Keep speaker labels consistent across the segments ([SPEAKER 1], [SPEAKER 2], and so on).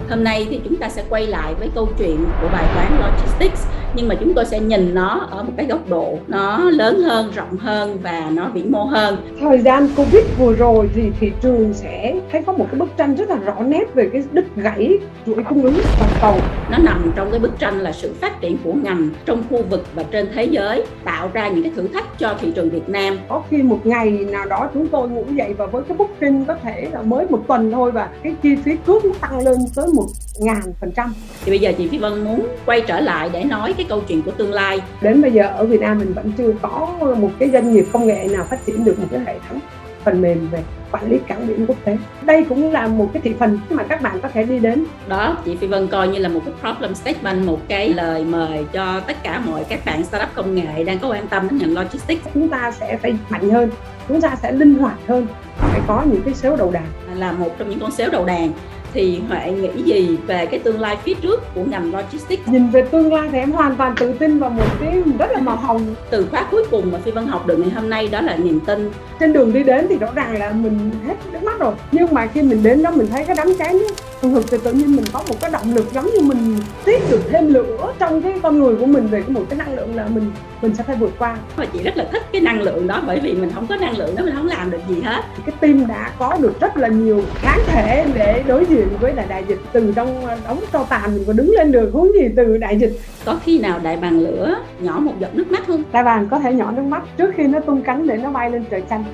[SPEAKER 1] Hôm nay thì chúng ta sẽ quay lại với câu chuyện của bài toán Logistics, nhưng mà chúng tôi sẽ nhìn nó ở một cái góc độ nó lớn hơn, rộng hơn và nó vĩ mô hơn.
[SPEAKER 2] Thời gian Covid vừa rồi thì thị trường sẽ thấy có một cái bức tranh rất là rõ nét về cái đứt gãy chuỗi cung ứng toàn cầu.
[SPEAKER 1] Nó nằm trong cái bức tranh là sự phát triển của ngành trong khu vực và trên thế giới, tạo ra những cái thử thách cho thị trường Việt Nam.
[SPEAKER 2] Có khi một ngày nào đó chúng tôi ngủ dậy và với cái booking có thể là mới một tuần thôi và cái chi phí cước nó tăng lên tới 1000%.
[SPEAKER 1] Thì bây giờ chị Phi Vân muốn quay trở lại để nói cái câu chuyện của tương lai.
[SPEAKER 2] Đến bây giờ ở Việt Nam mình vẫn chưa có một cái doanh nghiệp công nghệ nào phát triển được một cái hệ thống phần mềm về quản lý cảng biển quốc tế. Đây cũng là một cái thị phần mà các bạn có thể đi đến.
[SPEAKER 1] Đó, chị Phi Vân coi như là một cái problem statement, một cái lời mời cho tất cả mọi các bạn startup công nghệ đang có quan tâm đến ngành logistics.
[SPEAKER 2] Chúng ta sẽ phải mạnh hơn, chúng ta sẽ linh hoạt hơn, phải có những cái sếu đầu đàn.
[SPEAKER 1] Là một trong những con sếu đầu đàn, thì Huệ nghĩ gì về cái tương lai phía trước của ngành logistics?
[SPEAKER 2] Nhìn về tương lai thì em hoàn toàn tự tin vào một cái rất là màu hồng.
[SPEAKER 1] Từ khóa cuối cùng mà Phi Vân học được ngày hôm nay đó là niềm tin.
[SPEAKER 2] Trên đường đi đến thì rõ ràng là mình hết nước mắt rồi, nhưng mà khi mình đến đó mình thấy cái đám cháy thường thường thì tự nhiên mình có một cái động lực, giống như mình tiếp được thêm lửa trong cái con người của mình về một cái năng lượng là mình sẽ phải vượt qua.
[SPEAKER 1] Và chị rất là thích cái năng lượng đó, bởi vì mình không có năng lượng đó mình không làm được gì hết.
[SPEAKER 2] Cái team đã có được rất là nhiều kháng thể để đối diện với đại dịch. Từ trong đống tro tàn mình còn đứng lên được, huống gì từ đại dịch.
[SPEAKER 1] Có khi nào đại bàng lửa nhỏ một giọt nước mắt không?
[SPEAKER 2] Đại bàng có thể nhỏ nước mắt trước khi nó tung cánh để nó bay lên trời xanh.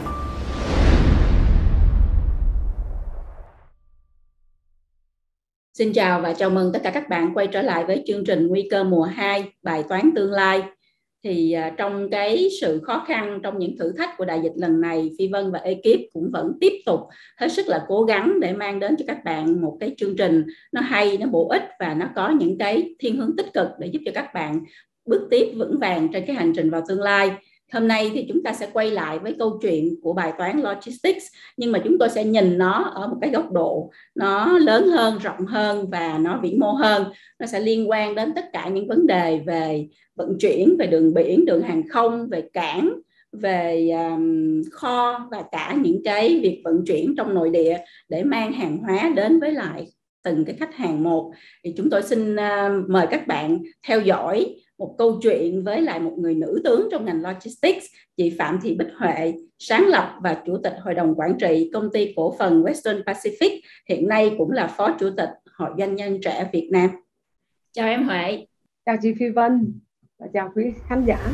[SPEAKER 1] Xin chào và chào mừng tất cả các bạn quay trở lại với chương trình Nguy cơ mùa 2, bài toán tương lai. Thì trong cái sự khó khăn, trong những thử thách của đại dịch lần này, Phi Vân và ekip cũng vẫn tiếp tục hết sức là cố gắng để mang đến cho các bạn một cái chương trình nó hay, nó bổ ích và nó có những cái thiên hướng tích cực để giúp cho các bạn bước tiếp vững vàng trên cái hành trình vào tương lai. Hôm nay thì chúng ta sẽ quay lại với câu chuyện của bài toán Logistics, nhưng mà chúng tôi sẽ nhìn nó ở một cái góc độ nó lớn hơn, rộng hơn và nó vĩ mô hơn. Nó sẽ liên quan đến tất cả những vấn đề về vận chuyển, về đường biển, đường hàng không, về cảng, về kho và cả những cái việc vận chuyển trong nội địa để mang hàng hóa đến với lại từng cái khách hàng một. Thì chúng tôi xin mời các bạn theo dõi một câu chuyện với lại một người nữ tướng trong ngành logistics, chị Phạm Thị Bích Huệ, sáng lập và chủ tịch hội đồng quản trị công ty cổ phần Western Pacific, hiện nay cũng là phó chủ tịch Hội Doanh nhân trẻ Việt Nam. Chào em Huệ.
[SPEAKER 2] Chào chị Phi Vân và chào quý khán giả.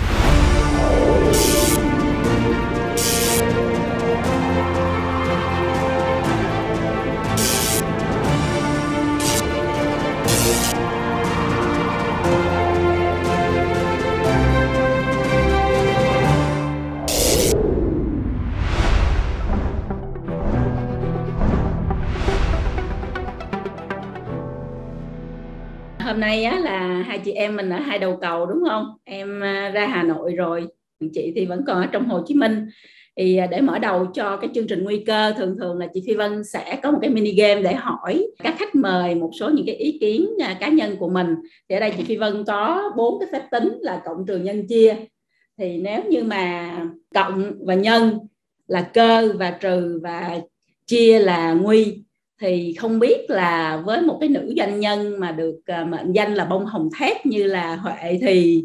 [SPEAKER 1] Hôm nay là hai chị em mình ở hai đầu cầu đúng không? Em ra Hà Nội rồi, chị thì vẫn còn ở trong Hồ Chí Minh. Thì để mở đầu cho cái chương trình Nguy cơ, thường là chị Phi Vân sẽ có một cái mini game để hỏi các khách mời một số những cái ý kiến cá nhân của mình. Thì ở đây chị Phi Vân có 4 cái phép tính là cộng, trừ, nhân, chia. Thì nếu như mà cộng và nhân là cơ và trừ và chia là nguy, thì không biết là với một cái nữ doanh nhân mà được mệnh danh là bông hồng thép như là Huệ thì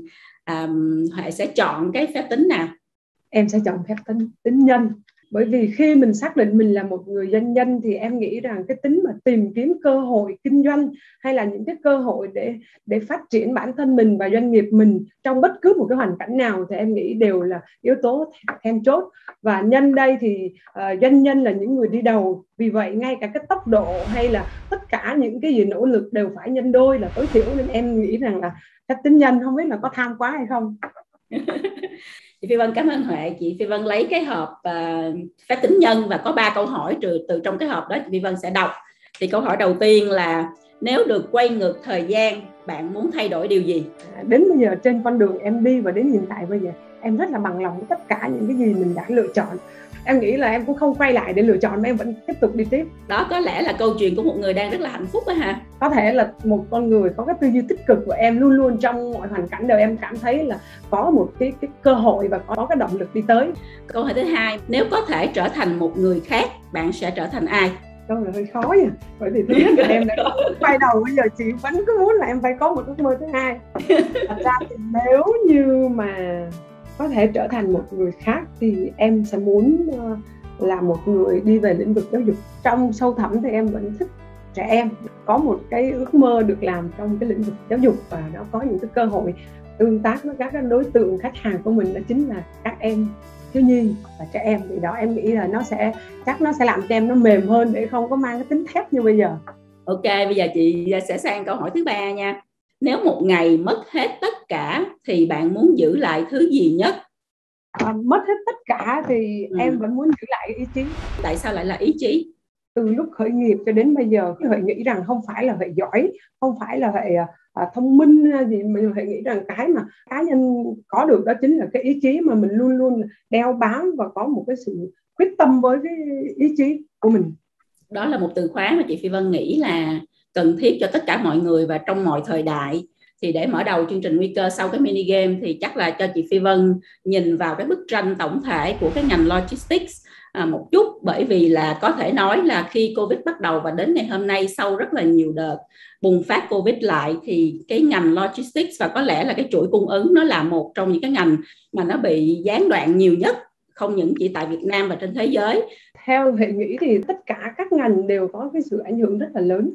[SPEAKER 1] Huệ sẽ chọn cái phép tính nào?
[SPEAKER 2] Em sẽ chọn phép tính nhân. Bởi vì khi mình xác định mình là một người doanh nhân thì em nghĩ rằng cái tính mà tìm kiếm cơ hội kinh doanh hay là những cái cơ hội để phát triển bản thân mình và doanh nghiệp mình trong bất cứ một cái hoàn cảnh nào thì em nghĩ đều là yếu tố then chốt. Và nhân đây thì doanh nhân là những người đi đầu, vì vậy ngay cả cái tốc độ hay là tất cả những cái gì nỗ lực đều phải nhân đôi là tối thiểu, nên em nghĩ rằng là phép tính nhân. Không biết là có tham quá hay không?
[SPEAKER 1] Chị Phi Vân cảm ơn Huệ. Chị Phi Vân lấy cái hộp phép tính nhân và có 3 câu hỏi từ trong cái hộp đó chị Phi Vân sẽ đọc. Thì câu hỏi đầu tiên là nếu được quay ngược thời gian, bạn muốn thay đổi điều gì?
[SPEAKER 2] Đến bây giờ trên con đường em đi và đến hiện tại bây giờ em rất là bằng lòng với tất cả những cái gì mình đã lựa chọn. Em nghĩ là em cũng không quay lại để lựa chọn mà em vẫn tiếp tục đi tiếp.
[SPEAKER 1] Đó có lẽ là câu chuyện của một người đang rất là hạnh phúc đó ha.
[SPEAKER 2] Có thể là một con người có cái tư duy tích cực của em, luôn luôn trong mọi hoàn cảnh đều em cảm thấy là có một cái cơ hội và có cái động lực đi tới.
[SPEAKER 1] Câu hỏi thứ hai, nếu có thể trở thành một người khác, bạn sẽ trở thành ai?
[SPEAKER 2] Câu là hơi khó nha, bởi vì thứ nhất là em đã quay đầu, bây giờ chị vẫn cứ muốn là em phải có một ước mơ thứ hai. Thật ra thì nếu như mà có thể trở thành một người khác thì em sẽ muốn là một người đi về lĩnh vực giáo dục. Trong sâu thẳm thì em vẫn thích trẻ em, có một cái ước mơ được làm trong cái lĩnh vực giáo dục, và nó có những cái cơ hội tương tác với các đối tượng khách hàng của mình, đó chính là các em thiếu nhi và trẻ em. Thì đó, em nghĩ là nó sẽ làm cho em nó mềm hơn để không có mang cái tính thép như bây giờ.
[SPEAKER 1] Ok, bây giờ chị sẽ sang câu hỏi thứ ba nha. Nếu một ngày mất hết tất cả thì bạn muốn giữ lại thứ gì nhất?
[SPEAKER 2] Mất hết tất cả thì em vẫn muốn giữ lại ý chí.
[SPEAKER 1] Tại sao lại là ý chí?
[SPEAKER 2] Từ lúc khởi nghiệp cho đến bây giờ, Huệ nghĩ rằng không phải là Huệ giỏi, không phải là Huệ thông minh gì, mà Huệ nghĩ rằng cái mà cá nhân có được đó chính là cái ý chí mà mình luôn luôn đeo bám và có một cái sự quyết tâm với cái ý chí của mình.
[SPEAKER 1] Đó là một từ khóa mà chị Phi Vân nghĩ là cần thiết cho tất cả mọi người và trong mọi thời đại. Thì để mở đầu chương trình Nguy cơ sau cái mini game thì chắc là cho chị Phi Vân nhìn vào cái bức tranh tổng thể của cái ngành logistics một chút, bởi vì là có thể nói là khi Covid bắt đầu và đến ngày hôm nay, sau rất là nhiều đợt bùng phát Covid lại, thì cái ngành logistics và có lẽ là cái chuỗi cung ứng nó là một trong những cái ngành mà nó bị gián đoạn nhiều nhất, không những chỉ tại Việt Nam và trên thế giới.
[SPEAKER 2] Theo Huệ nghĩ thì tất cả các ngành đều có cái sự ảnh hưởng rất là lớn,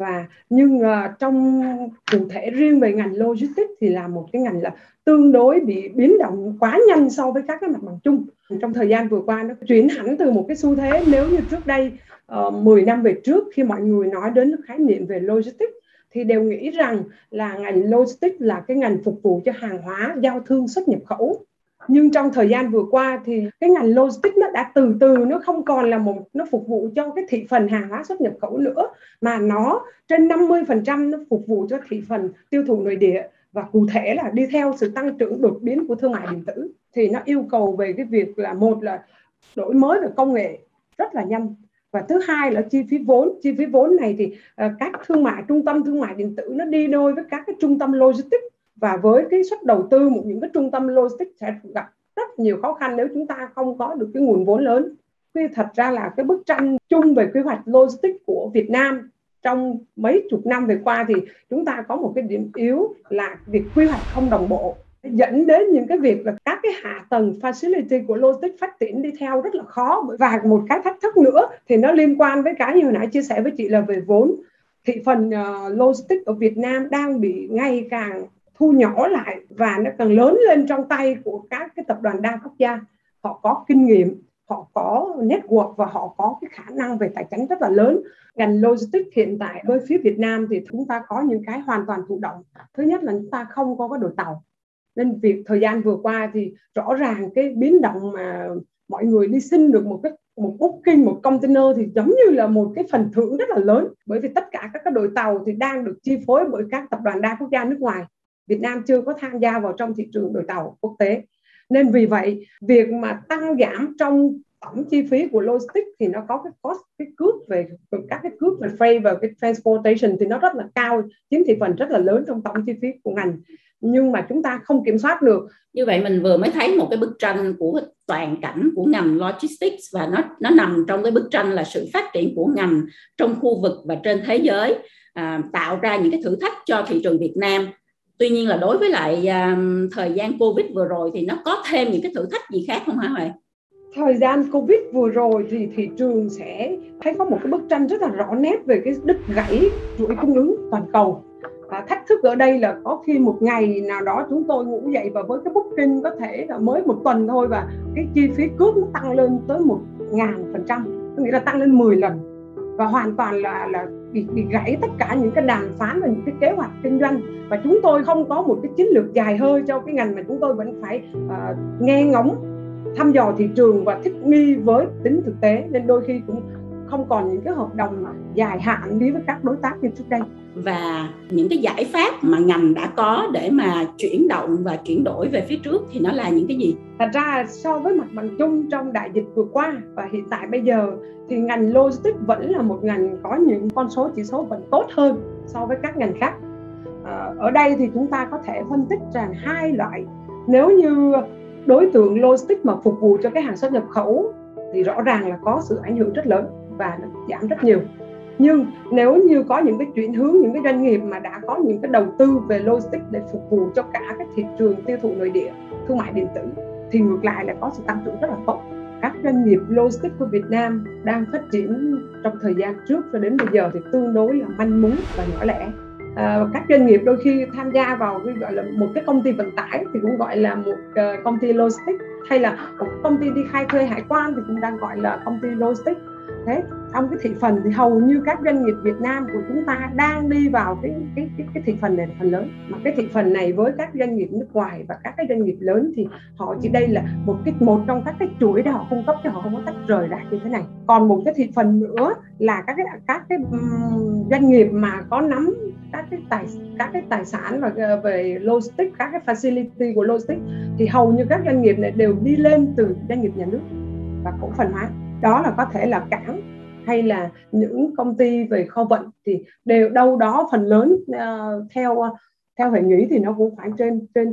[SPEAKER 2] nhưng trong cụ thể riêng về ngành logistics thì là một cái ngành là tương đối bị biến động quá nhanh so với các cái mặt bằng chung. Trong thời gian vừa qua nó chuyển hẳn từ một cái xu thế, nếu như trước đây 10 năm về trước khi mọi người nói đến khái niệm về logistics thì đều nghĩ rằng là ngành logistics là cái ngành phục vụ cho hàng hóa giao thương xuất nhập khẩu. Nhưng trong thời gian vừa qua thì cái ngành logistics nó đã từ từ nó không còn là nó phục vụ cho cái thị phần hàng hóa xuất nhập khẩu nữa, mà nó trên 50% nó phục vụ cho thị phần tiêu thụ nội địa, và cụ thể là đi theo sự tăng trưởng đột biến của thương mại điện tử thì nó yêu cầu về cái việc là một là đổi mới về công nghệ rất là nhanh, và thứ hai là chi phí vốn này thì các trung tâm thương mại điện tử nó đi đôi với các cái trung tâm logistics, và với cái suất đầu tư những cái trung tâm logistics sẽ gặp rất nhiều khó khăn nếu chúng ta không có được cái nguồn vốn lớn. Vì thật ra là cái bức tranh chung về quy hoạch logistics của Việt Nam trong mấy chục năm vừa qua thì chúng ta có một cái điểm yếu là việc quy hoạch không đồng bộ, dẫn đến những cái việc là các cái hạ tầng facility của logistics phát triển đi theo rất là khó. Và một cái thách thức nữa thì nó liên quan với cái như hồi nãy chia sẻ với chị là về vốn. Thị phần logistics ở Việt Nam đang bị ngày càng thu nhỏ lại và nó càng lớn lên trong tay của các cái tập đoàn đa quốc gia. Họ có kinh nghiệm, họ có network và họ có cái khả năng về tài chính rất là lớn. Ngành logistics hiện tại với phía Việt Nam thì chúng ta có những cái hoàn toàn thụ động. Thứ nhất là chúng ta không có đội tàu, nên việc thời gian vừa qua thì rõ ràng cái biến động mà mọi người đi xin được một booking, một container thì giống như là một cái phần thưởng rất là lớn, bởi vì tất cả các cái đội tàu thì đang được chi phối bởi các tập đoàn đa quốc gia nước ngoài. Việt Nam chưa có tham gia vào trong thị trường đội tàu quốc tế, nên vì vậy việc mà tăng giảm trong tổng chi phí của logistics thì nó có cái cost, cái cước về các cái cước về freight và cái transportation thì nó rất là cao, chiếm thị phần rất là lớn trong tổng chi phí của ngành, nhưng mà chúng ta không kiểm soát được.
[SPEAKER 1] Như vậy mình vừa mới thấy một cái bức tranh của toàn cảnh của ngành logistics, và nó nằm trong cái bức tranh là sự phát triển của ngành trong khu vực và trên thế giới, tạo ra những cái thử thách cho thị trường Việt Nam. Tuy nhiên là đối với lại thời gian Covid vừa rồi thì nó có thêm những cái thử thách gì khác không hả Huệ?
[SPEAKER 2] Thời gian Covid vừa rồi thì thị trường sẽ thấy có một cái bức tranh rất là rõ nét về cái đứt gãy chuỗi cung ứng toàn cầu. Thách thức ở đây là có khi một ngày nào đó chúng tôi ngủ dậy và với cái booking có thể là mới một tuần thôi và cái chi phí cước nó tăng lên tới 1000%, có nghĩa là tăng lên 10 lần, và hoàn toàn là bị gãy tất cả những cái đàm phán và những cái kế hoạch kinh doanh. Và chúng tôi không có một cái chiến lược dài hơi cho cái ngành, mà chúng tôi vẫn phải nghe ngóng, thăm dò thị trường và thích nghi với tính thực tế, nên đôi khi cũng không còn những cái hợp đồng dài hạn đi với các đối tác như trước đây.
[SPEAKER 1] Và những cái giải pháp mà ngành đã có để mà chuyển động và chuyển đổi về phía trước thì nó là những cái gì?
[SPEAKER 2] Thật ra so với mặt bằng chung trong đại dịch vừa qua và hiện tại bây giờ thì ngành logistics vẫn là một ngành có những con số chỉ số vẫn tốt hơn so với các ngành khác. Ở đây thì chúng ta có thể phân tích rằng hai loại. Nếu như đối tượng logistics mà phục vụ cho cái hàng xuất nhập khẩu thì rõ ràng là có sự ảnh hưởng rất lớn. và nó giảm rất nhiều. Nhưng nếu như có những cái chuyển hướng, những cái doanh nghiệp mà đã có những cái đầu tư về logistics để phục vụ cho cả cái thị trường tiêu thụ nội địa, thương mại điện tử, thì ngược lại là có sự tăng trưởng rất là tốt. Các doanh nghiệp logistics của Việt Nam đang phát triển trong thời gian trước cho đến bây giờ thì tương đối là manh mún và nhỏ lẻ. Các doanh nghiệp đôi khi tham gia vào cái gọi là một cái công ty vận tải thì cũng gọi là một công ty logistics, hay là một công ty đi khai thuê hải quan thì cũng đang gọi là công ty logistics. Thế trong cái thị phần thì hầu như các doanh nghiệp Việt Nam của chúng ta đang đi vào cái thị phần này là phần lớn. Mà cái thị phần này với các doanh nghiệp nước ngoài và các cái doanh nghiệp lớn thì họ chỉ đây là một trong các cái chuỗi để họ cung cấp, cho họ không có tách rời ra như thế này. Còn một cái thị phần nữa là các cái doanh nghiệp mà có nắm các cái tài sản và về logistics, các cái facility của logistics, thì hầu như các doanh nghiệp này đều đi lên từ doanh nghiệp nhà nước và cổ phần hóa. Đó là có thể là cảng hay là những công ty về kho vận, thì đều đâu đó phần lớn theo Huệ nghĩ thì nó cũng phải trên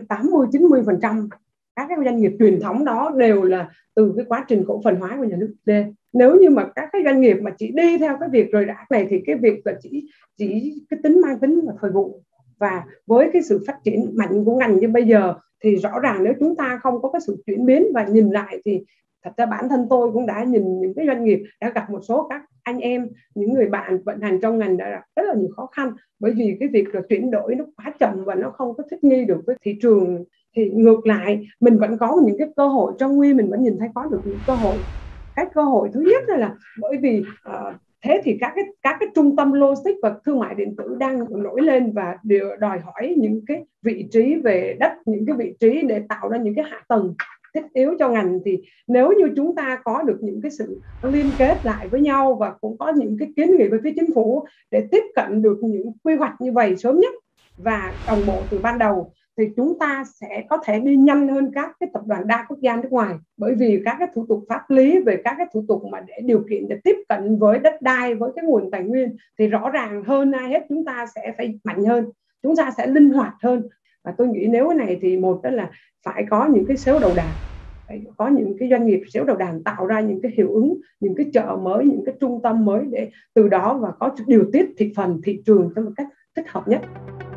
[SPEAKER 2] 80-90% các cái doanh nghiệp truyền thống đó đều là từ cái quá trình cổ phần hóa của nhà nước lên. Nếu như mà các cái doanh nghiệp mà chỉ đi theo cái việc rời rạc này thì cái việc là chỉ cái mang tính là thời vụ. Và với cái sự phát triển mạnh của ngành như bây giờ thì rõ ràng nếu chúng ta không có cái sự chuyển biến và nhìn lại thì thật ra bản thân tôi cũng đã nhìn những cái doanh nghiệp, đã gặp một số các anh em, những người bạn vận hành trong ngành đã gặp rất là nhiều khó khăn, bởi vì cái việc là chuyển đổi nó quá chậm và nó không có thích nghi được với thị trường. Thì ngược lại mình vẫn có những cái cơ hội trong Huy, mình vẫn nhìn thấy có được những cơ hội. Cái cơ hội thứ nhất là bởi vì thế thì các cái trung tâm logistics và thương mại điện tử đang nổi lên và đều đòi hỏi những cái vị trí về đất, những cái vị trí để tạo ra những cái hạ tầng thiết yếu cho ngành. Thì nếu như chúng ta có được những cái sự liên kết lại với nhau và cũng có những cái kiến nghị với phía chính phủ để tiếp cận được những quy hoạch như vậy sớm nhất và đồng bộ từ ban đầu, thì chúng ta sẽ có thể đi nhanh hơn các cái tập đoàn đa quốc gia nước ngoài. Bởi vì các cái thủ tục pháp lý về các cái thủ tục mà để điều kiện để tiếp cận với đất đai, với cái nguồn tài nguyên thì rõ ràng hơn ai hết chúng ta sẽ phải mạnh hơn, chúng ta sẽ linh hoạt hơn. Và tôi nghĩ nếu cái này thì một đó là phải có những cái xếu đầu đàn, phải có những cái doanh nghiệp xếu đầu đàn tạo ra những cái hiệu ứng, những cái chợ mới, những cái trung tâm mới để từ đó và có điều tiết thị trường cho một cách thích hợp nhất.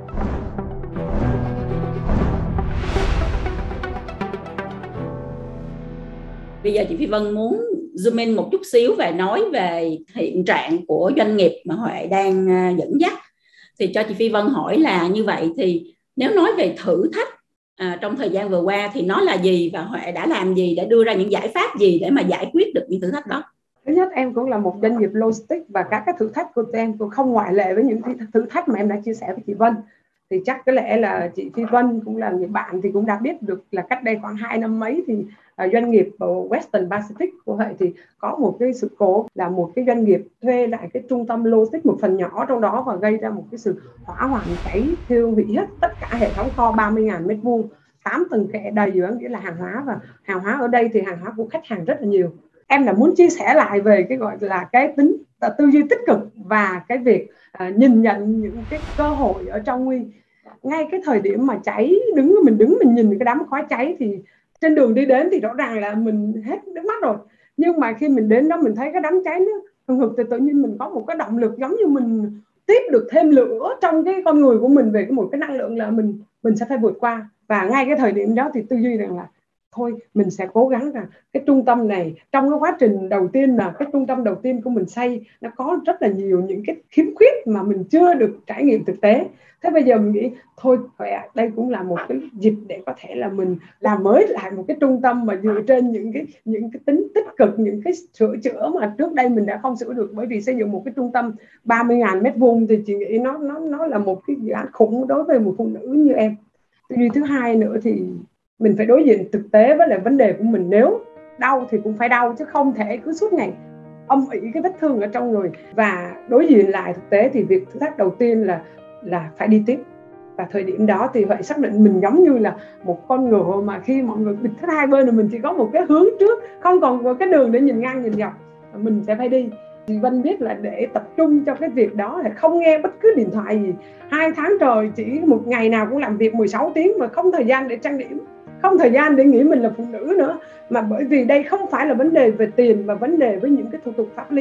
[SPEAKER 1] Bây giờ chị Phi Vân muốn zoom in một chút xíu và nói về hiện trạng của doanh nghiệp mà Huệ đang dẫn dắt. Thì cho chị Phi Vân hỏi là như vậy thì nếu nói về thử thách trong thời gian vừa qua thì nó là gì, và Huệ đã làm gì để đưa ra những giải pháp gì để mà giải quyết được những thử thách đó?
[SPEAKER 2] Thứ nhất, em cũng là một doanh nghiệp logistics và các cái thử thách của em cũng không ngoại lệ với những thử thách mà em đã chia sẻ với chị Vân. Thì chắc có lẽ là chị Phi Vân cũng là người bạn thì cũng đã biết được là cách đây khoảng 2 năm mấy thì doanh nghiệp Western Pacific của Huệ thì có một cái sự cố là một cái doanh nghiệp thuê lại cái trung tâm logistics một phần nhỏ trong đó và gây ra một cái sự hỏa hoạn cháy, thiêu hủy hết tất cả hệ thống kho 30.000 m2, 8 tầng kệ đầy giữa nghĩa là hàng hóa, và hàng hóa ở đây thì hàng hóa của khách hàng rất là nhiều. Em là muốn chia sẻ lại về cái gọi là cái tính tư duy tích cực và cái việc nhìn nhận những cái cơ hội ở trong Huy. Ngay cái thời điểm mà cháy, mình đứng mình nhìn cái đám khói cháy thì trên đường đi đến thì rõ ràng là mình hết nước mắt rồi. Nhưng mà khi mình đến đó mình thấy cái đám cháy nó hừng hực thì tự nhiên mình có một cái động lực giống như mình tiếp được thêm lửa trong cái con người của mình về một cái năng lượng là mình sẽ phải vượt qua. Và ngay cái thời điểm đó thì tư duy rằng là thôi mình sẽ cố gắng rằng cái trung tâm này, trong cái quá trình đầu tiên là cái trung tâm đầu tiên của mình xây nó có rất là nhiều những cái khiếm khuyết mà mình chưa được trải nghiệm thực tế. Thế bây giờ mình nghĩ thôi đây cũng là một cái dịp để có thể là mình làm mới lại một cái trung tâm mà dựa trên những cái tính tích cực, những cái sửa chữa mà trước đây mình đã không sửa được. Bởi vì xây dựng một cái trung tâm 30.000 m2 thì chị nghĩ nó là một cái dự án khủng đối với một phụ nữ như em. Thứ hai nữa thì mình phải đối diện thực tế với lại vấn đề của mình. Nếu đau thì cũng phải đau, chứ không thể cứ suốt ngày âm ỉ cái vết thương ở trong người. Và đối diện lại thực tế thì việc thử thách đầu tiên là phải đi tiếp. Và thời điểm đó thì Huệ xác định mình giống như là một con ngựa mà khi mọi người bịt hết hai bên rồi mình chỉ có một cái hướng trước, không còn có cái đường để nhìn ngang nhìn dọc, mình sẽ phải đi. Chị Vân biết là để tập trung cho cái việc đó thì không nghe bất cứ điện thoại gì. 2 tháng trời chỉ một ngày nào cũng làm việc 16 tiếng mà không thời gian để trang điểm, không thời gian để nghĩ mình là phụ nữ nữa. Mà bởi vì đây không phải là vấn đề về tiền mà vấn đề với những cái thủ tục pháp lý.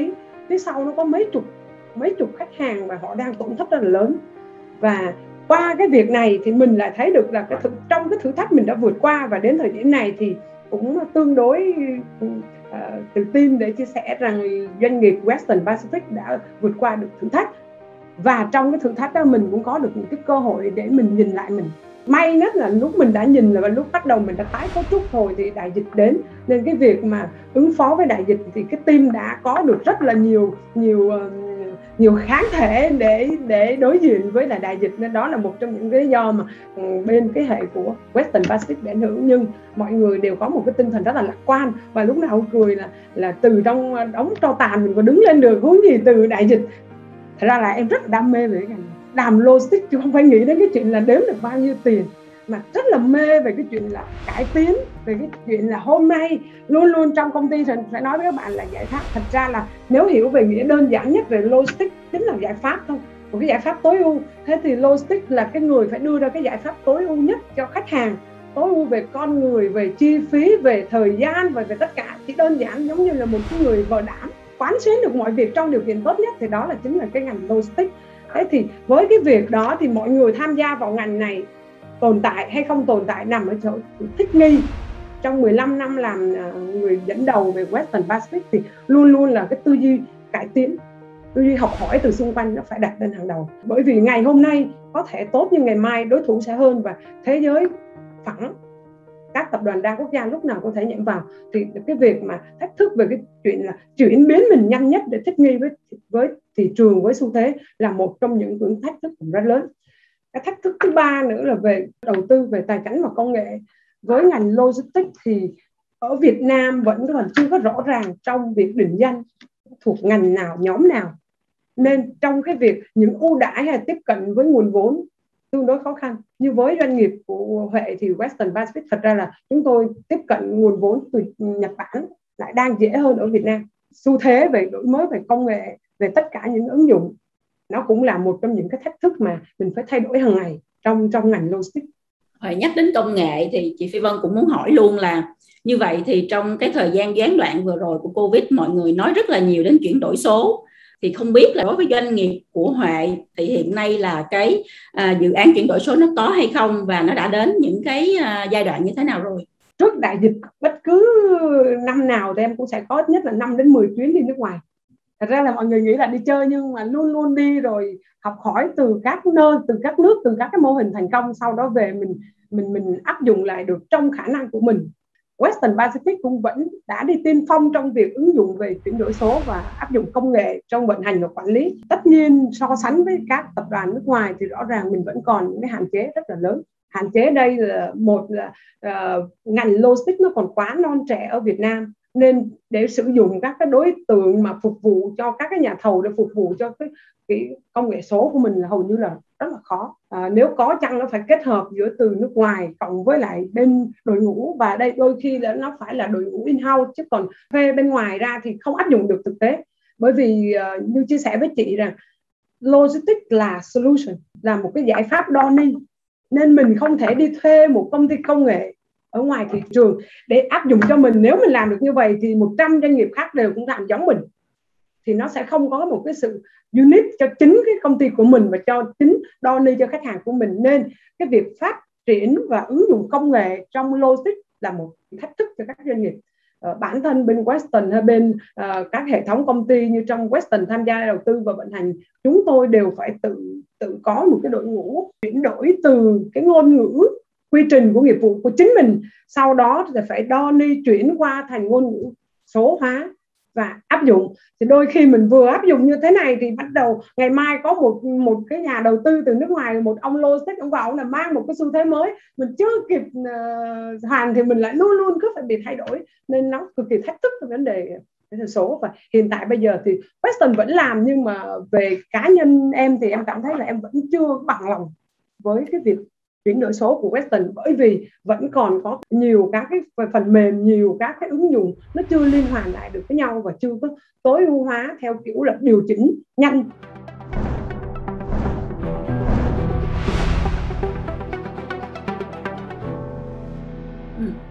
[SPEAKER 2] phía sau nó có mấy chục khách hàng và họ đang tổn thất rất là lớn. Và qua cái việc này thì mình lại thấy được là trong cái thử thách mình đã vượt qua, và đến thời điểm này thì cũng tương đối tự tin để chia sẻ rằng doanh nghiệp Western Pacific đã vượt qua được thử thách. Và trong cái thử thách đó mình cũng có được những cái cơ hội để mình nhìn lại mình. May nhất là lúc mình đã nhìn là lúc bắt đầu mình đã tái cấu trúc rồi thì đại dịch đến, nên cái việc mà ứng phó với đại dịch thì cái team đã có được rất là nhiều kháng thể để đối diện với đại dịch. Nên đó là một trong những lý do mà bên cái hệ của Western Pacific bị ảnh hưởng, nhưng mọi người đều có một cái tinh thần rất là lạc quan, và lúc nào cũng cười là từ trong đống tro tàn mình còn đứng lên được, huống gì từ đại dịch. Thật ra là em rất là đam mê về cái ngành làm logistics, chứ không phải nghĩ đến cái chuyện là đếm được bao nhiêu tiền, mà rất là mê về cái chuyện là cải tiến, về cái chuyện là hôm nay luôn luôn trong công ty phải nói với các bạn là giải pháp. Thật ra là nếu hiểu về nghĩa đơn giản nhất về logistics chính là giải pháp thôi, một cái giải pháp tối ưu. Thế thì logistics là cái người phải đưa ra cái giải pháp tối ưu nhất cho khách hàng, tối ưu về con người, về chi phí, về thời gian và về tất cả. Chỉ đơn giản giống như là một cái người vợ đảm quán xuyến được mọi việc trong điều kiện tốt nhất, thì đó là chính là cái ngành logistics. Thế thì với cái việc đó thì mọi người tham gia vào ngành này tồn tại hay không tồn tại nằm ở chỗ thích nghi. Trong 15 năm làm người dẫn đầu về Western Pacific thì luôn luôn là cái tư duy cải tiến, tư duy học hỏi từ xung quanh nó phải đặt lên hàng đầu. Bởi vì ngày hôm nay có thể tốt nhưng ngày mai đối thủ sẽ hơn, và thế giới phẳng, các tập đoàn đa quốc gia lúc nào có thể nhảy vào. Thì cái việc mà thách thức về cái chuyện là chuyển biến mình nhanh nhất để thích nghi với thị trường, với xu thế là một trong những thách thức rất lớn. Cái thách thức thứ ba nữa là về đầu tư, về tài chính và công nghệ. Với ngành logistics thì ở Việt Nam vẫn còn chưa có rõ ràng trong việc định danh thuộc ngành nào, nhóm nào, nên trong cái việc những ưu đãi hay tiếp cận với nguồn vốn tương đối khó khăn. Như với doanh nghiệp của Huệ thì Western Pacific thật ra là chúng tôi tiếp cận nguồn vốn từ Nhật Bản lại đang dễ hơn ở Việt Nam. Xu thế về đổi mới về công nghệ, về tất cả những ứng dụng, nó cũng là một trong những cái thách thức mà mình phải thay đổi hàng ngày trong ngành logistics.
[SPEAKER 1] Nhắc đến công nghệ thì chị Phi Vân cũng muốn hỏi luôn là như vậy thì trong cái thời gian gián đoạn vừa rồi của Covid, mọi người nói rất là nhiều đến chuyển đổi số. Thì không biết là đối với doanh nghiệp của Huệ thì hiện nay là cái dự án chuyển đổi số nó có hay không, và nó đã đến những cái giai đoạn như thế nào rồi?
[SPEAKER 2] Trước đại dịch bất cứ năm nào thì em cũng sẽ có ít nhất là 5 đến 10 chuyến đi nước ngoài. Thật ra là mọi người nghĩ là đi chơi, nhưng mà luôn luôn đi rồi học hỏi từ các nơi, từ các nước, từ các cái mô hình thành công, sau đó về mình áp dụng lại được trong khả năng của mình. Western Pacific cũng vẫn đã đi tiên phong trong việc ứng dụng về chuyển đổi số và áp dụng công nghệ trong vận hành và quản lý. Tất nhiên so sánh với các tập đoàn nước ngoài thì rõ ràng mình vẫn còn những cái hạn chế rất là lớn. Hạn chế đây là một là ngành logistics nó còn quá non trẻ ở Việt Nam, nên để sử dụng các cái đối tượng mà phục vụ cho các cái nhà thầu, để phục vụ cho cái công nghệ số của mình là hầu như là rất là khó. Nếu có chăng nó phải kết hợp giữa từ nước ngoài cộng với lại bên đội ngũ, và đây đôi khi là nó phải là đội ngũ in-house, chứ còn thuê bên ngoài ra thì không áp dụng được thực tế. Bởi vì như chia sẻ với chị rằng logistics là solution, là một cái giải pháp đo ni, nên mình không thể đi thuê một công ty công nghệ ở ngoài thị trường để áp dụng cho mình. Nếu mình làm được như vậy thì 100 doanh nghiệp khác đều cũng làm giống mình, thì nó sẽ không có một cái sự unique cho chính cái công ty của mình và cho chính đo ni cho khách hàng của mình. Nên cái việc phát triển và ứng dụng công nghệ trong logistics là một thách thức cho các doanh nghiệp. Bản thân bên Western hay bên các hệ thống công ty như trong Western tham gia đầu tư và vận hành, chúng tôi đều phải tự có một cái đội ngũ chuyển đổi từ cái ngôn ngữ quy trình của nghiệp vụ của chính mình, sau đó thì phải đo ni chuyển qua thành ngôn ngữ số hóa và áp dụng. Thì đôi khi mình vừa áp dụng như thế này thì bắt đầu ngày mai có một cái nhà đầu tư từ nước ngoài, một ông logistics ông vào, ông là mang một cái xu thế mới, mình chưa kịp hoàn thì mình lại luôn luôn cứ phải bị thay đổi, nên nó cực kỳ thách thức về vấn đề số. Và hiện tại bây giờ thì Western vẫn làm, nhưng mà về cá nhân em thì em cảm thấy là em vẫn chưa bằng lòng với cái việc chuyển đổi số của Western, bởi vì vẫn còn có nhiều các cái phần mềm, nhiều các cái ứng dụng nó chưa liên hoàn lại được với nhau và chưa có tối ưu hóa theo kiểu là điều chỉnh nhanh.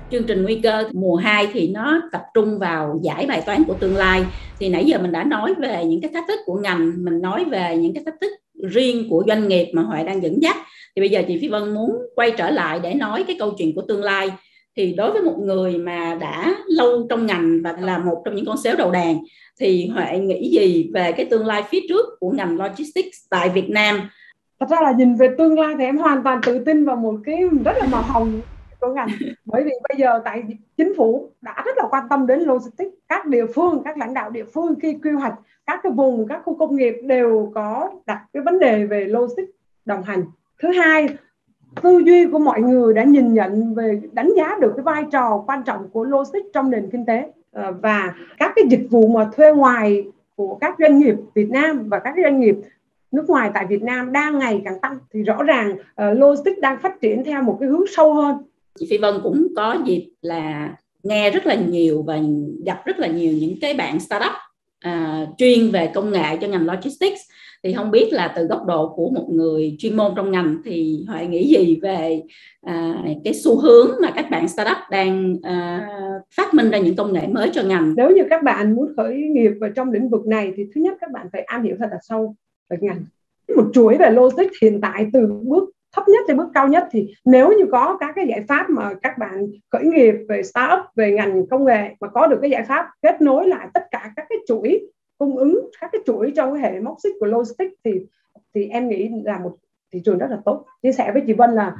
[SPEAKER 1] Chương trình Nguy cơ mùa 2 thì nó tập trung vào giải bài toán của tương lai. Thì nãy giờ mình đã nói về những cái thách thức của ngành, mình nói về những cái thách thức riêng của doanh nghiệp mà Huệ đang dẫn dắt. Thì bây giờ chị Phi Vân muốn quay trở lại để nói cái câu chuyện của tương lai. Thì đối với một người mà đã lâu trong ngành và là một trong những con sếu đầu đàn, thì Huệ nghĩ gì về cái tương lai phía trước của ngành logistics tại Việt Nam?
[SPEAKER 2] Thật ra là nhìn về tương lai thì em hoàn toàn tự tin vào một cái rất là màu hồng của ngành. Bởi vì bây giờ tại chính phủ đã rất là quan tâm đến logistics. Các địa phương, các lãnh đạo địa phương khi quy hoạch các cái vùng, các khu công nghiệp đều có đặt cái vấn đề về logistics đồng hành. Thứ hai, tư duy của mọi người đã nhìn nhận về đánh giá được cái vai trò quan trọng của logistics trong nền kinh tế, và các cái dịch vụ mà thuê ngoài của các doanh nghiệp Việt Nam và các doanh nghiệp nước ngoài tại Việt Nam đang ngày càng tăng, thì rõ ràng logistics đang phát triển theo một cái hướng sâu hơn.
[SPEAKER 1] Chị Phi Vân cũng có dịp là nghe rất là nhiều và gặp rất là nhiều những cái bạn startup chuyên về công nghệ cho ngành logistics. Thì không biết là từ góc độ của một người chuyên môn trong ngành thì Huệ nghĩ gì về cái xu hướng mà các bạn startup đang phát minh ra những công nghệ mới cho ngành?
[SPEAKER 2] Nếu như các bạn muốn khởi nghiệp vào trong lĩnh vực này thì thứ nhất các bạn phải am hiểu thật là sâu về ngành. Một chuỗi về logistics hiện tại từ bước thấp nhất đến bước cao nhất, thì nếu như có các cái giải pháp mà các bạn khởi nghiệp về startup, về ngành công nghệ mà có được cái giải pháp kết nối lại tất cả các cái chuỗi cung ứng, các cái chuỗi trong cái hệ móc xích của logistics, thì em nghĩ là một thị trường rất là tốt. Chia sẻ với chị Vân là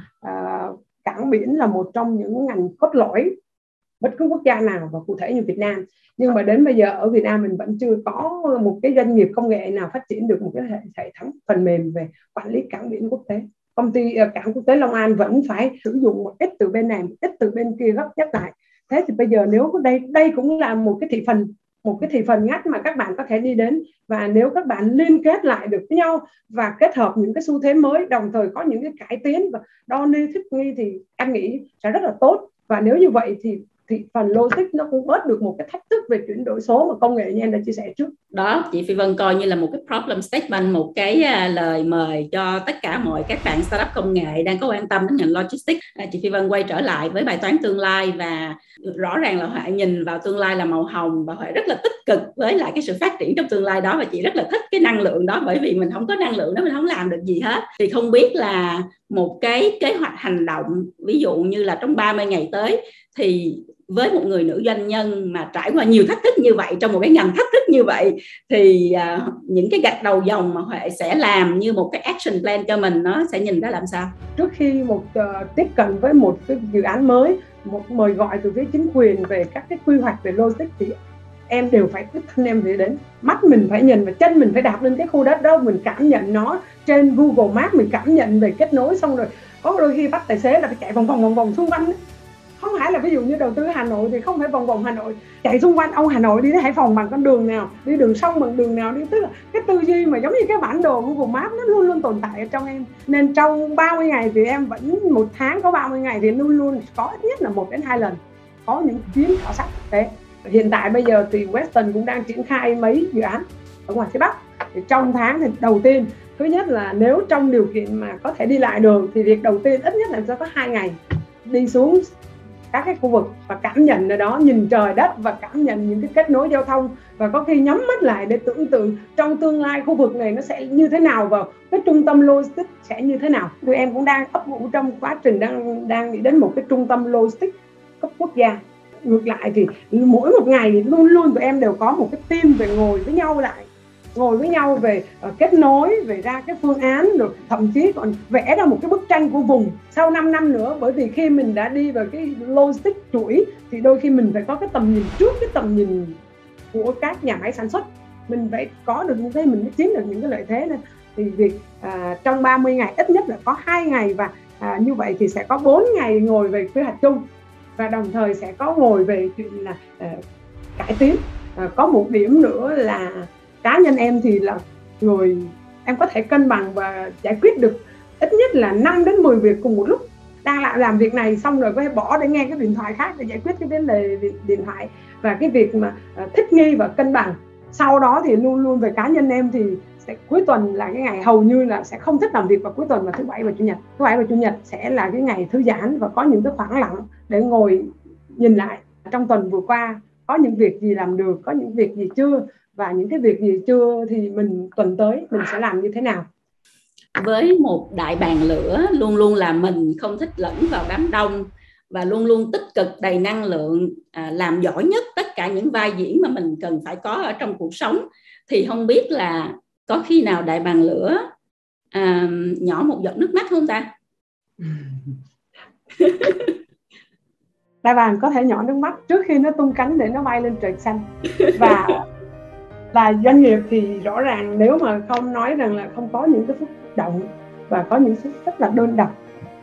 [SPEAKER 2] cảng biển là một trong những ngành cốt lõi bất cứ quốc gia nào, và cụ thể như Việt Nam. Nhưng mà đến bây giờ ở Việt Nam mình vẫn chưa có một cái doanh nghiệp công nghệ nào phát triển được một cái hệ thống phần mềm về quản lý cảng biển quốc tế. Công ty cảng quốc tế Long An vẫn phải sử dụng một ít từ bên này, một ít từ bên kia gấp ghép lại. Thế thì bây giờ nếu đây cũng là một cái thị phần ngách mà các bạn có thể đi đến, và nếu các bạn liên kết lại được với nhau và kết hợp những cái xu thế mới, đồng thời có những cái cải tiến và đo ni thích nghi, thì em nghĩ sẽ rất là tốt. Và nếu như vậy thì phần logistics nó cũng bớt được một cái thách thức về chuyển đổi số mà công nghệ như em đã chia sẻ trước.
[SPEAKER 1] Đó, chị Phi Vân coi như là một cái problem statement, một cái lời mời cho tất cả mọi các bạn startup công nghệ đang có quan tâm đến ngành logistics. Chị Phi Vân quay trở lại với bài toán tương lai, và rõ ràng là Huệ nhìn vào tương lai là màu hồng, và Huệ rất là tích cực với lại cái sự phát triển trong tương lai đó, và chị rất là thích cái năng lượng đó, bởi vì mình không có năng lượng đó mình không làm được gì hết. Thì không biết là một cái kế hoạch hành động, ví dụ như là trong 30 ngày tới, thì với một người nữ doanh nhân mà trải qua nhiều thách thức như vậy, trong một cái ngành thách thức như vậy, thì những cái gạch đầu dòng mà Huệ sẽ làm như một cái action plan cho mình, nó sẽ nhìn ra làm sao?
[SPEAKER 2] Trước khi tiếp cận với một cái dự án mới, một mời gọi từ phía chính quyền về các cái quy hoạch về logistics, thì em đều phải đích thân em về đến, mắt mình phải nhìn và chân mình phải đạp lên cái khu đất đó, mình cảm nhận nó trên Google Maps, mình cảm nhận về kết nối, xong rồi có đôi khi bắt tài xế là phải chạy vòng vòng xung quanh. Không phải là ví dụ như đầu tư Hà Nội thì không phải vòng vòng Hà Nội, chạy xung quanh ông Hà Nội đi đến Hải Phòng bằng con đường nào, đi đường sông bằng đường nào đi, tức là cái tư duy mà giống như cái bản đồ Google Maps nó luôn luôn tồn tại ở trong em. Nên trong 30 ngày thì em vẫn, một tháng có 30 ngày thì luôn luôn có ít nhất là 1 đến 2 lần có những chuyến khảo sát thực tế. Hiện tại bây giờ thì Western cũng đang triển khai mấy dự án ở ngoài phía Bắc. Thì trong tháng thì đầu tiên, thứ nhất là nếu trong điều kiện mà có thể đi lại được thì việc đầu tiên ít nhất là sẽ có 2 ngày đi xuống các cái khu vực và cảm nhận ở đó, nhìn trời đất và cảm nhận những cái kết nối giao thông, và có khi nhắm mắt lại để tưởng tượng trong tương lai khu vực này nó sẽ như thế nào và cái trung tâm logistics sẽ như thế nào. Tụi em cũng đang ấp ủ trong quá trình đang nghĩ đến một cái trung tâm logistics cấp quốc gia. Ngược lại thì mỗi một ngày luôn luôn tụi em đều có một cái team về ngồi với nhau về kết nối, về ra cái phương án, rồi thậm chí còn vẽ ra một cái bức tranh của vùng sau 5 năm nữa. Bởi vì khi mình đã đi vào cái logistics chuỗi thì đôi khi mình phải có cái tầm nhìn trước cái tầm nhìn của các nhà máy sản xuất, mình phải có được như thế mình mới chiếm được những cái lợi thế này. Thì việc trong 30 ngày ít nhất là có 2 ngày, và như vậy thì sẽ có 4 ngày ngồi về quy hoạch chung, và đồng thời sẽ có ngồi về chuyện là cải tiến. Có một điểm nữa là cá nhân em thì là người em có thể cân bằng và giải quyết được ít nhất là 5 đến 10 việc cùng một lúc. Đang lại làm việc này xong rồi có thể bỏ để nghe cái điện thoại khác để giải quyết cái vấn đề điện thoại, và cái việc mà thích nghi và cân bằng. Sau đó thì luôn luôn về cá nhân em thì sẽ cuối tuần là cái ngày hầu như là sẽ không thích làm việc vào cuối tuần, và thứ bảy và chủ nhật sẽ là cái ngày thư giãn và có những cái khoảng lặng để ngồi nhìn lại trong tuần vừa qua có những việc gì làm được, có những việc gì chưa, và những cái việc gì chưa thì tuần tới mình sẽ làm như thế nào.
[SPEAKER 1] Với một đại bàng lửa luôn luôn là mình, không thích lẫn vào đám đông và luôn luôn tích cực, đầy năng lượng, làm giỏi nhất tất cả những vai diễn mà mình cần phải có ở trong cuộc sống, thì không biết là có khi nào đại bàng lửa nhỏ một giọt nước mắt không ta?
[SPEAKER 2] Đại bàng có thể nhỏ nước mắt trước khi nó tung cánh để nó bay lên trời xanh. Và là doanh nghiệp thì rõ ràng nếu mà không nói rằng là không có những cái phút động và có những phút rất là đơn độc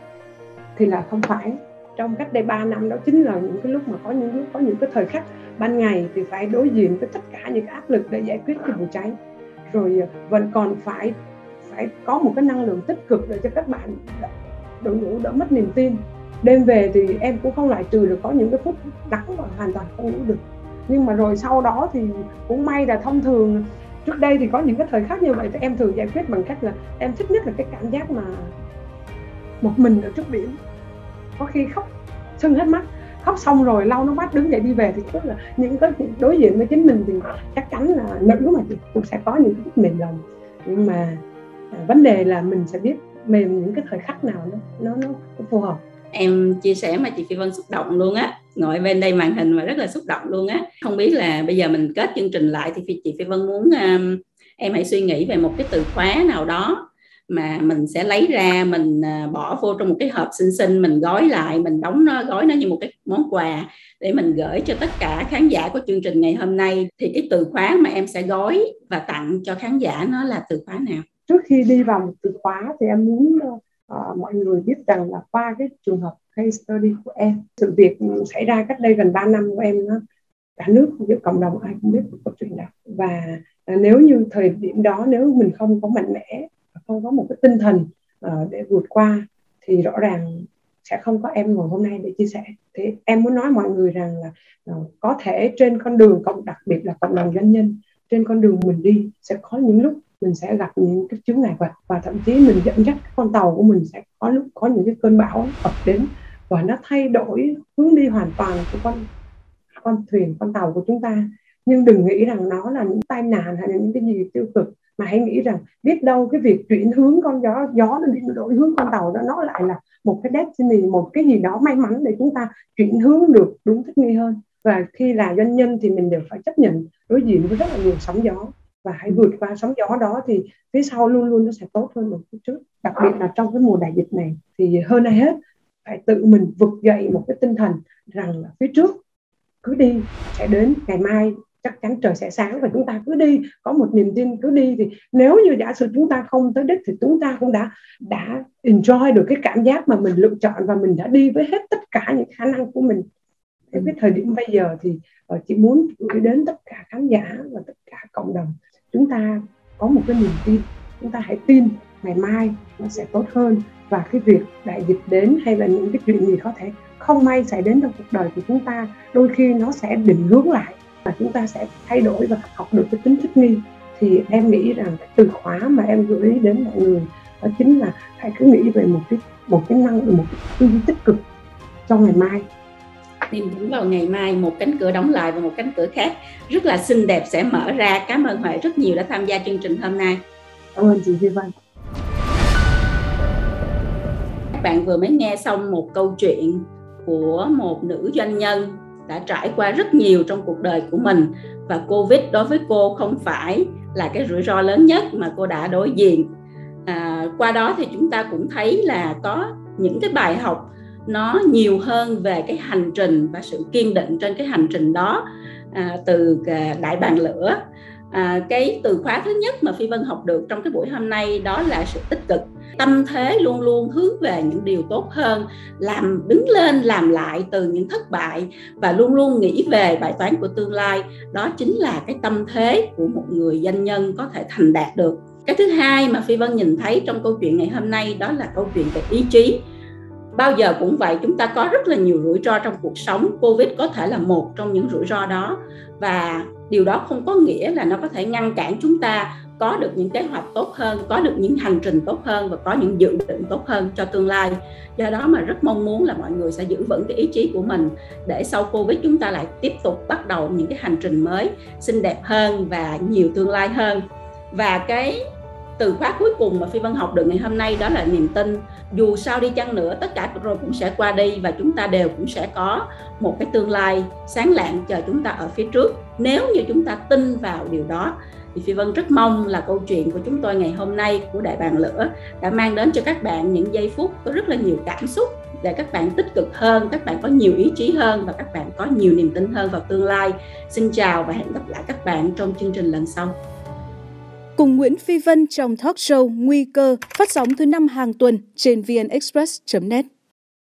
[SPEAKER 2] thì là không phải. Trong cách đây 3 năm đó chính là những cái lúc mà có những cái thời khắc ban ngày thì phải đối diện với tất cả những cái áp lực để giải quyết cái vụ cháy, rồi vẫn còn phải có một cái năng lượng tích cực để cho các bạn đội ngũ đỡ mất niềm tin. Đêm về thì em cũng không loại trừ được có những cái phút đắng và hoàn toàn không ngủ được, nhưng mà rồi sau đó thì cũng may là thông thường trước đây thì có những cái thời khắc như vậy thì em thường giải quyết bằng cách là em thích nhất là cái cảm giác mà một mình ở trước biển, có khi khóc sưng hết mắt, khóc xong rồi lau nước mắt đứng dậy đi về. Thì tức là những cái đối diện với chính mình thì chắc chắn là nữ mà cũng sẽ có những cái phút mềm lòng, nhưng mà vấn đề là mình sẽ biết mềm những cái thời khắc nào nó phù hợp.
[SPEAKER 1] Em chia sẻ mà chị Phi Vân xúc động luôn á, ngồi bên đây màn hình mà rất là xúc động luôn á. Không biết là bây giờ mình kết chương trình lại thì chị Phi Vân muốn em hãy suy nghĩ về một cái từ khóa nào đó mà mình sẽ lấy ra, mình bỏ vô trong một cái hộp xinh xinh, mình gói lại, mình gói nó như một cái món quà để mình gửi cho tất cả khán giả của chương trình ngày hôm nay. Thì cái từ khóa mà em sẽ gói và tặng cho khán giả nó là từ khóa nào?
[SPEAKER 2] Trước khi đi vào một từ khóa thì em muốn mọi người biết rằng là qua cái trường hợp case study của em, sự việc xảy ra cách đây gần 3 năm của em, cả nước giữa cộng đồng ai cũng biết câu chuyện đó. Và nếu như thời điểm đó nếu mình không có mạnh mẽ, không có một cái tinh thần để vượt qua thì rõ ràng sẽ không có em ngồi hôm nay để chia sẻ. Thì em muốn nói mọi người rằng là có thể trên con đường, đặc biệt là cộng đồng doanh nhân, trên con đường mình đi sẽ có những lúc mình sẽ gặp những cái chướng ngại vật, và thậm chí mình dẫn dắt con tàu của mình sẽ có lúc có những cái cơn bão ập đến và nó thay đổi hướng đi hoàn toàn của con thuyền, con tàu của chúng ta. Nhưng đừng nghĩ rằng nó là những tai nạn hay là những cái gì tiêu cực, mà hãy nghĩ rằng biết đâu cái việc chuyển hướng con gió nó đi đổi hướng con tàu đó, nó lại là một cái destiny, một cái gì đó may mắn để chúng ta chuyển hướng được đúng thích nghi hơn. Và khi là doanh nhân thì mình đều phải chấp nhận đối diện với rất là nhiều sóng gió, và hãy vượt qua sóng gió đó thì phía sau luôn luôn nó sẽ tốt hơn một chút trước. Đặc biệt là trong cái mùa đại dịch này thì hơn ai hết phải tự mình vực dậy một cái tinh thần rằng là phía trước cứ đi sẽ đến, ngày mai chắc chắn trời sẽ sáng, và chúng ta cứ đi có một niềm tin, cứ đi. Thì nếu như giả sử chúng ta không tới đích thì chúng ta cũng đã enjoy được cái cảm giác mà mình lựa chọn, và mình đã đi với hết tất cả những khả năng của mình. Cái thời điểm bây giờ thì chị muốn gửi đến tất cả khán giả và tất cả cộng đồng, chúng ta có một cái niềm tin, chúng ta hãy tin ngày mai nó sẽ tốt hơn. Và cái việc đại dịch đến hay là những cái chuyện gì có thể không may xảy đến trong cuộc đời của chúng ta, đôi khi nó sẽ định hướng lại và chúng ta sẽ thay đổi và học được cái tính thích nghi. Thì em nghĩ rằng cái từ khóa mà em gửi đến mọi người đó chính là hãy cứ nghĩ về một cái tư duy tích cực cho ngày mai.
[SPEAKER 1] Nhìn vững vào ngày mai, một cánh cửa đóng lại và một cánh cửa khác rất là xinh đẹp sẽ mở ra. Cảm ơn Huệ rất nhiều đã tham gia chương trình hôm nay.
[SPEAKER 2] Cảm ơn chị Phi Vân.
[SPEAKER 1] Các bạn vừa mới nghe xong một câu chuyện của một nữ doanh nhân đã trải qua rất nhiều trong cuộc đời của mình, và Covid đối với cô không phải là cái rủi ro lớn nhất mà cô đã đối diện. Qua đó thì chúng ta cũng thấy là có những cái bài học nó nhiều hơn về cái hành trình và sự kiên định trên cái hành trình đó từ đại bàng lửa. Cái từ khóa thứ nhất mà Phi Vân học được trong cái buổi hôm nay đó là sự tích cực. Tâm thế luôn luôn hướng về những điều tốt hơn, đứng lên làm lại từ những thất bại và luôn luôn nghĩ về bài toán của tương lai. Đó chính là cái tâm thế của một người doanh nhân có thể thành đạt được. Cái thứ hai mà Phi Vân nhìn thấy trong câu chuyện ngày hôm nay đó là câu chuyện về ý chí. Bao giờ cũng vậy, chúng ta có rất là nhiều rủi ro trong cuộc sống. Covid có thể là một trong những rủi ro đó, và điều đó không có nghĩa là nó có thể ngăn cản chúng ta có được những kế hoạch tốt hơn, có được những hành trình tốt hơn và có những dự định tốt hơn cho tương lai. Do đó mà rất mong muốn là mọi người sẽ giữ vững cái ý chí của mình để sau Covid chúng ta lại tiếp tục bắt đầu những cái hành trình mới xinh đẹp hơn và nhiều tương lai hơn. Và cái từ khóa cuối cùng mà Phi Vân học được ngày hôm nay đó là niềm tin. Dù sao đi chăng nữa, tất cả rồi cũng sẽ qua đi và chúng ta đều cũng sẽ có một cái tương lai sáng lạng chờ chúng ta ở phía trước. Nếu như chúng ta tin vào điều đó thì Phi Vân rất mong là câu chuyện của chúng tôi ngày hôm nay của Đại Bàng Lửa đã mang đến cho các bạn những giây phút có rất là nhiều cảm xúc để các bạn tích cực hơn, các bạn có nhiều ý chí hơn và các bạn có nhiều niềm tin hơn vào tương lai. Xin chào và hẹn gặp lại các bạn trong chương trình lần sau.
[SPEAKER 3] Cùng Nguyễn Phi Vân trong talk show Nguy cơ phát sóng thứ 5 hàng tuần trên vnexpress.net.